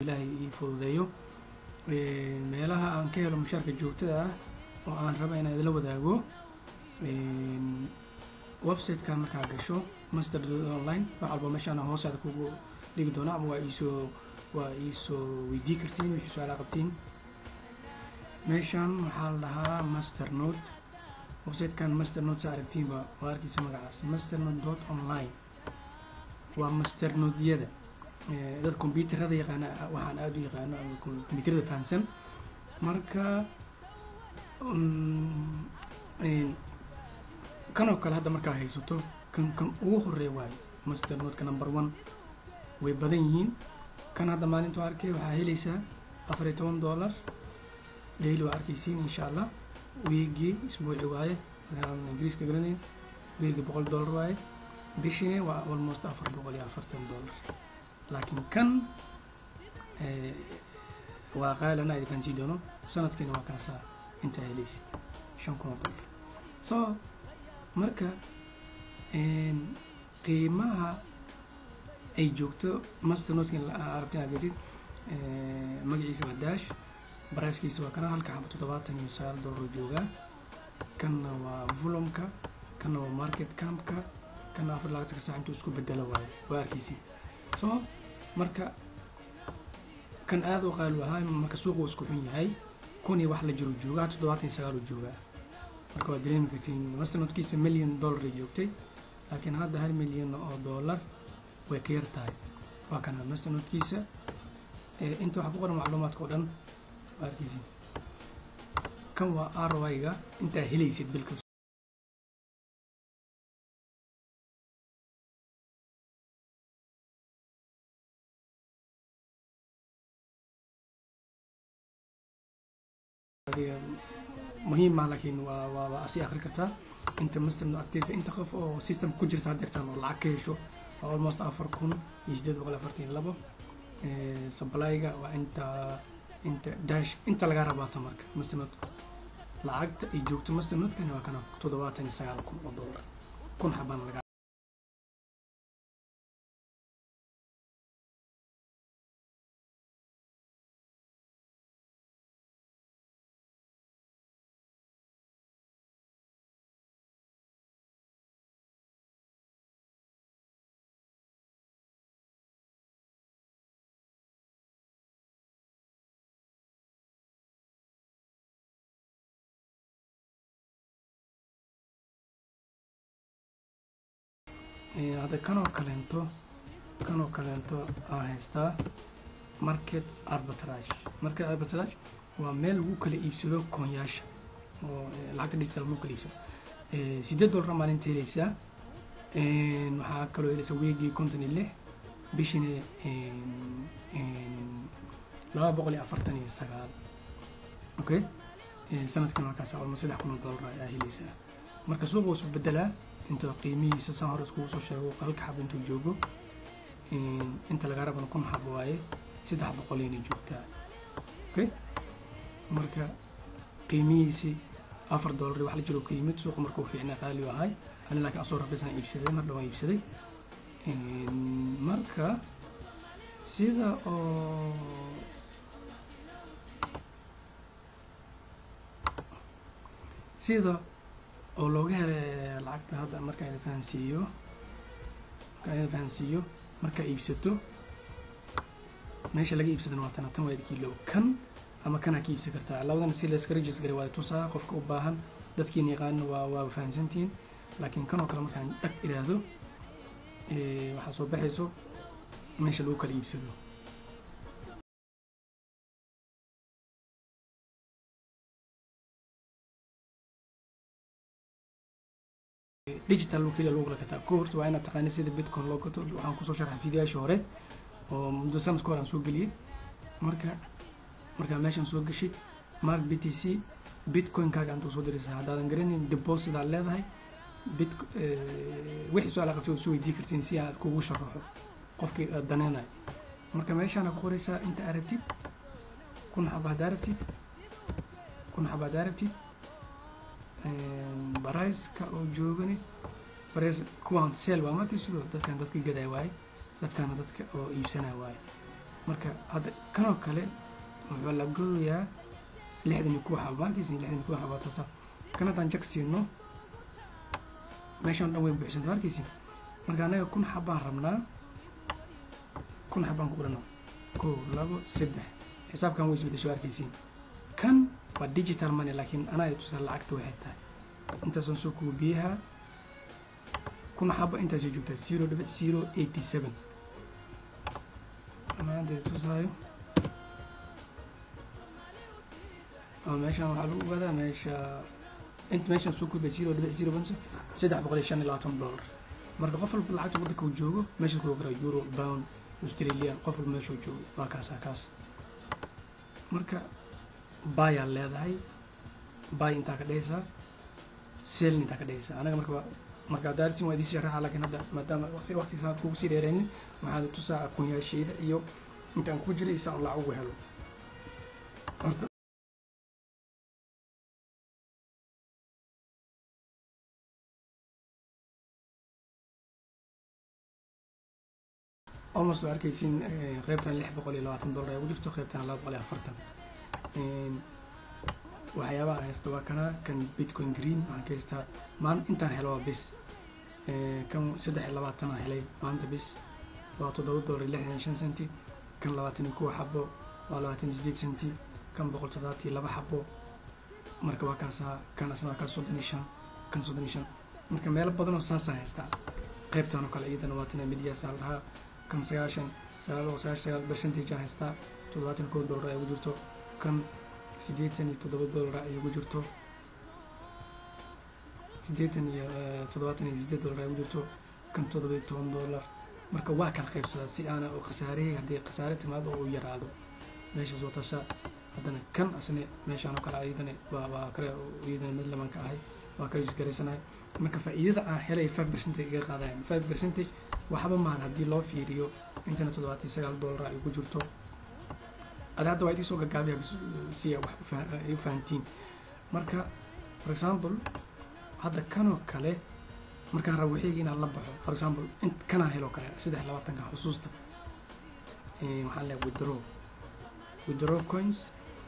ilaahay ii fududeeyo meelaha aan ka helo mushaarka joogtada ah oo aan rabo inaan idila wadaago website-ka markaa gasho master.online wax walba meeshaan hoosaada kugu dhigi doona ama waa iisoo weydii kartiin wixii su'aala qabtiin meeshaan waxaa la dhahaa Masternote website-kan Masternote saa aragtiin waa arkaysa magacaas masternote.online waa Masternote-yada dad computerada yaqaana waxaan aad u yaqaano ama computerada fahansan marka kan oo kale hadda markaa haysato kan ugu horeeya waaye Masternote-ka number 1 way badan yihiin kan hadda maalinta arkay waxaa helaysaa $14 daily waa arkaysiin insha Allah weekly isbuuci waaye aan ingiriiska garanay weekly $100 waaye bishina waa almost $440 laakiin kan waa qaalana ay kan sidoono sanadkiina waa kaasa inta helaysi $500 so marka qiimaha ay joogto Masternote-kan la aragtay agadid magaciisa waa dash baraaskiisa waa kana halka xabo $79 jooga kana waa volume-ka kana waa market cap-ka kana 4 saac intuu isku bedelo waaye waa arkaysi so marka kan aad u qaal wahay marka suuqu isku xun yahay kun iyo wax la jiro jooga $79 jooga marka waa dareemi kartiin Masternote-kiisa $1 million joogtay laakiin hadda $1 million way ka yartahay waa kana Masternote-kiisa inta waxa ku qoran macluumaadka oo dhan waa arkaysi kan waa ROI-ga inta helaysid bil kasta muhiim ma laakiin waa asi akhri kartaa inta Masternote active inta qof oo system ku jirta hadeertaan oo lacag ka hesho almost 4,842 supply-ga waa inta dash inta laga rabaa marka Masternote lacagta ay joogto Masternote-kan waa kana $79,000 kun xabaan laga هذا كانوا كلامته هستا market arbitrage waa meel lagu kala iibsado koonyaasha oo lacagta digital lagu kala iibsado $8 maalintii helaysaa waxaa kaloo helaysaa weekly 56 bishina $249 okay sanadkan markaas almost $3,000 ayaa helaysaa marka suuqa soo bedelaa inta qiimihiisa saan hore iskugu soo sheego halka xabo intuu joogo inta laga rabana 1,000 xabo waaye 300 inay joogtaa okay marka qiimihiisi $4 wax la jiro qiimad suuqa markuu fiicnaa qaali wahay hal laakiin asoo raqiisan iibsaday mar dhawaan iibsaday marka sida oo looga helay lacagta hadda marka ay fahansiiyo marka iibsato meesha laga iibsadana waa tan waa kiilo kan ama kana ka iibsan kartaa labadan si la iska register garay waa tusaa qofka u baahan dadkiin yaqaan waa fahansantiin laakiin kan oo kale markaan dhag iraado waxa soo baxayso meesha lagu kala iibsado digital وكيل لوغلا كتا كورس وانا تقاني سيده بيتكوين لو كتو waxaan ku soo sharxay fiidiyaasha hore oo muddo sanad ka hor aan soo galiyay marka meeshan soo gashay mark BTC bitcoin kaaga aan soo diraysaa hadaan garanin deposit aad leedahay wixii soo alaqabtay soo weydii kartiin si aad kugu sharaxo qofkii daneenay marka meeshan ku qoraysaa inta aragtid kun xabad aragtid barayska oo joogani barays kuwan seel waa markii sidoo dadka gaday waay dadka oo iibsanay waay marka hadda kanoo kale wuxuu la gooyaa 60 xabo markiis 60 xabo taasa kana tan jak siino meeshan dhan way buuxsan markiis marka anaga 1000 xabaan rabnaa 1000 xabaan ku qorano 1 2 3 xisaabkan way isbedesho arkiisiin kan waa digital money laakiin ana ay tusal lacagta waxay tahay inta soo koobiyaha 1000 xabo inta soo joogta 0.087 ana hadda tusayo meeshan waxaa lagu gadaa meeshan soo koobiya 0.0 $325 marka qof walba lacagta waddanka uu joogo meesha ku garaa euro pound Australia qof walba meesha uu joogo waa kaas marka buy aan leedahay buy inta ka dhaysa sell inta ka dhaysa anaga marka daartin waa idin sharaxa laakiin hadda maadaama waqti saad kugu sii dheereen waxaan tusaa aqoonyaashayda iyo intaan ku jiray isaan lacag ugu helo horta almost arkaysiin qaybtan $620 ay ugu jirto qaybtan $240 waxyaabaha haysta waa kana kan bitcoin green waxaan ka haystaa intaan helo waa bis kan 320 aan helay maanta bis waa $7.65 kan 21 xabo waa 28 senti kan 172 xabo marka waa kaasa kan asna ka 35 kan 35 marka meel badan oo saas haysta qaybtan oo kale iyadana waa tan media salaha kan 99% haysta $71 ay ugu jirto kan $87 ay ugu jirto $78 ay ugu jirto kan $17 marka waa kala qaybsadaa si aan oo khasaarey hadii khasaare timaado oo yaraado meesha soo tasha hadana kan asne meeshaan oo kale ayadana waa kale iyadana mid laman ka ahay waa kala isgareysanahay marka faa'iidada aan helay 5% iga qaadayaan 5% waxba maahan hadii loo fiiriyo intana $79 ay ugu jirto hadda waa idin soo gagaabiya si wax u fahantiin marka for example hadda kanoo kale marka rabo wixii inaan la baxo for example kana helo kale 320 xusuusta waxaan leeyahay withdraw coins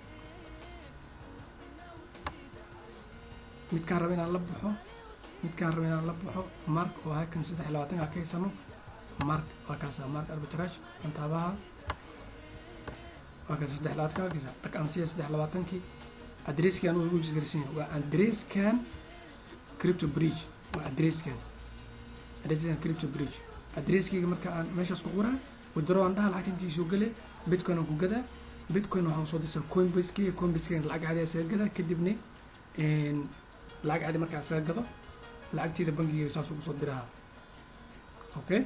mid ka rabo inaan la baxo mark oo ah kan 320 ka haysano mark waa kaasa mark arbitrage intaabaha waa kaasa 320 ka haysa dhaqan 320 address-kan uu ugu jisgarsiin waa address-kan crypto bridge waa address-kan crypto bridge address-kiga marka aan meeshaas ku qoraa withdraw aan dhaha lacagta intii soo galay bitcoin aan ku gadaa bitcoin waxaan soo dirsan coinbase lacag caadi ah saga gadaa kadibna lacag caadi markaa saga gado lacagteeda bangiga saas ugu soo diraa okay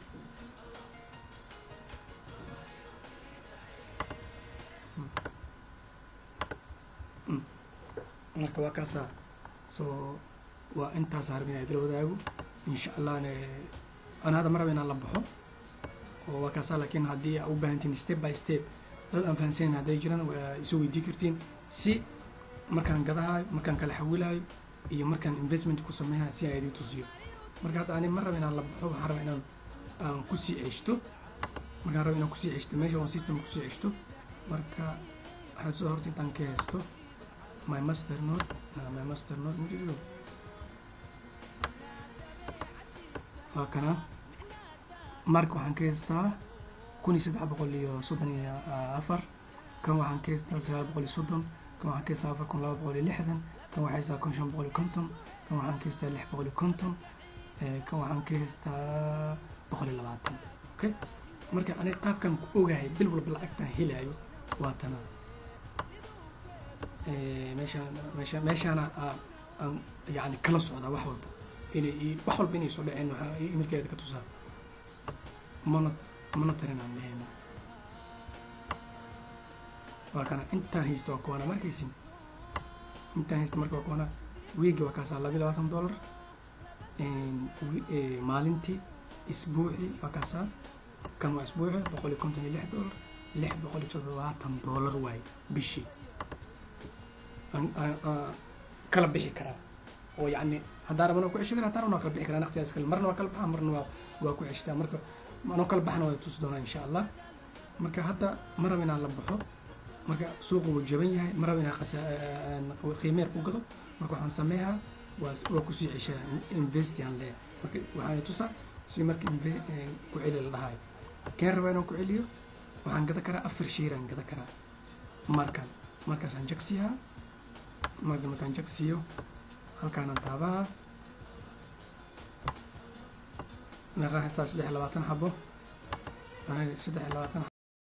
marka waa kaasa soo waa intaas harbinay dil wadaagu insha Allah ana hada maraba inaan la baxo oo waa kaasa laakiin hadii aad u baahantiin step by step dad aan fahansan haday jiraan waa isoo weydii kartiin si markaan gadahay markaan kala xawilayo iyo markaan investment ku sameeyo si ay idin tusiyo marka hada ani maraba inaan la baxo waxaan rabaa inaan ku sii ceshto markaan rabaa inaan ku sii ceshto meesha oo system ku sii ceshto marka waxaan soo horta intaan ka haysto my master node mujido kana marka waxaan ka haystaa 1334 kan waxaan ka haystaa 930 kan waxaan ka haystaa 4260 kan waxaan haystaa 550 kan waxaan ka haystaa 650 kan waxaan ka haystaa 120 okay marka aniga qaabkan ku ogahay bil walba lacagtan helayo waa tan meeshaan يعني كلا صعدا واحد واحد بيني صعدا إنه يمكن كذا كتوصل ما نترين عن هنا وكان أنت هيستوى كوانا ما كيسين أنت هيستوى كوانا ويجي وكاس على $200 مالنتي أسبوعي وكاسا كانوا أسبوعي بقولي كنت $6 بقولي $700 واي بشي كلا بيحي كرا ويعني هدار منو كل شيء هدار منو كلا بيحي كرا نختي أسكال مرنا وكلا بحنا مرنا وكل عشتة مرنا منو كلا بحنا وتصدقنا إن شاء الله marka hadda ma rabo inaan la baxo marka suuqu wuu jaban yahay ma rabo inaan qiimeer ku gado marka waxaan sameeyaa waa ku sii ceshaa invest aan leeyahay marka waxaan tusaa si marka ku celi la dhahayo keen rabo inaan ku celiyo waxaan gada karaa 4 share aan gada karaa markaasaan jagsiyaa markaan jagsiyo halkaanaan taabaha meeqa haystaa 23 xabo 23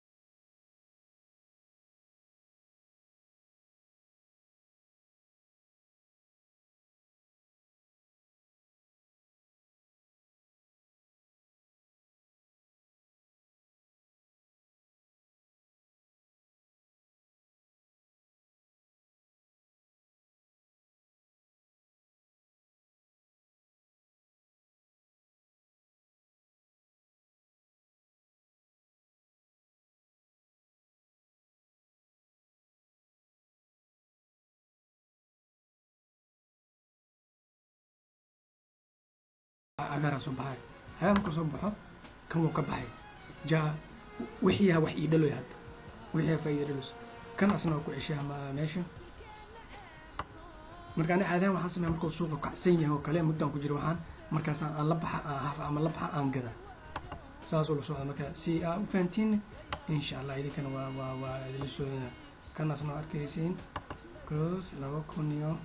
عقارة صباحي هاي ممكن صباحه كم وكبحي جاء وحيها وحي دلو يهد وحيها في دلوس كان أصلا أكو عشيها ما ماشي مركان عادين waxaan sameeyay markuu suuqa kacsan yahay oo kale muddan ku jiro waxaan markaas aan la baxa ama la baxa aan gada saas oo soo markaa si aan u fahantiin insha Allah idin waa idin soo kan asna arkaysiin cross 2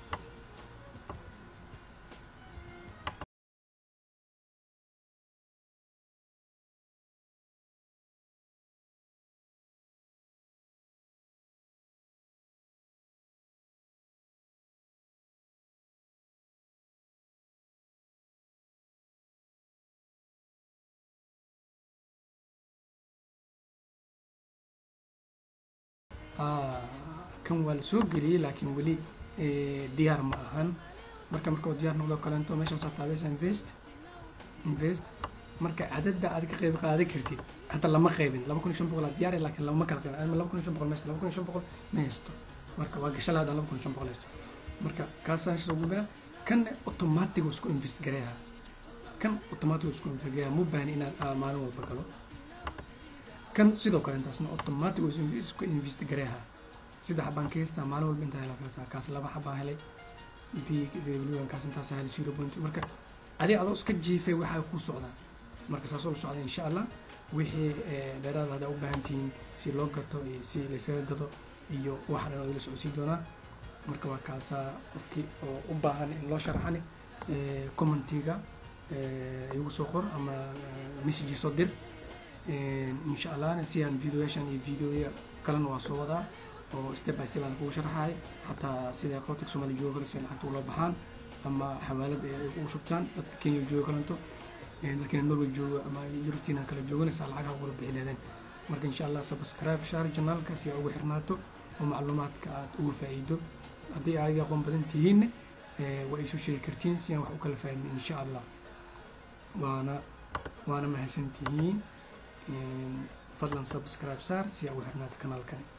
كان والسوق قليل لكن ولي ديار معهن مركا ديار نوضو كلانتو ماشي ساتابيس انفست مركا عدد دا ادك قيب قادي كرتي حتى لما قيبين لما كون شنبقل ديار لكن لما كان قيبين انا لما كون شنبقل ماشي لما كون شنبقل مايستو مركا واقشل هذا لما كون شنبقل مايستو مركا كاساش سوغوبا كان اوتوماتيك اسكو انفست غريها كان اوتوماتيك اسكو انفست غريها مو بان ان مالو بكلو كان سيدو كلانتاسنا اوتوماتيك اسكو انفست غريها sida xabaan ka heystaa maalin walba inta la kala kaas laba xabaa helay biiga kaas inta sahal 0.2 marka adoo iska jiifay waxa ku socda marka saas oo socda insha Allah wixii dheeraad hada u baahantiin si loo gato iyo si la isaga gado iyo waxa la isku sii doonaa marka waa kaasa qofkii oo u baahan in loo sharaxani commentiga igu soo qor ama message soo dir insha Allah si aan video kalena waa soo wadaa oo step by step aan ku sharaxay hatta sida qoftك Soomaali joogo si lacagta loo baxaan ama xawaalad ay ugu shubtaan dadka Kenya joogo kalanto dadka Norway joogo ama European kala joogana si lacag ugu bixinayaan marka insha Allah subscribe share channelka si ugu xirnaato oo macluumaadka aad ugu faa'iido hadii ay aqoon badan tihiin way isu sheegi kartiin si aan wax u kala fahmin insha Allah waana mahadsantihiin fadlan subscribe share si ugu xirnaato kanaalkan